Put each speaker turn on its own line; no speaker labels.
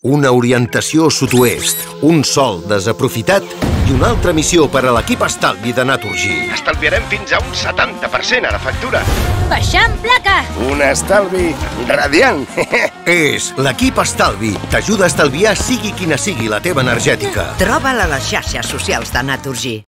una orientació sud-oest, un sol desaprofitat i una altra missió per a l'equip estalvi de Naturgy.
Estalviarem fins a un 70% a la factura.
Baixant placa!
Un estalvi radiant.
És l'equip estalvi. T'ajuda a estalviar sigui quina sigui la teva energètica.
Troba'l a les xarxes socials de Naturgy.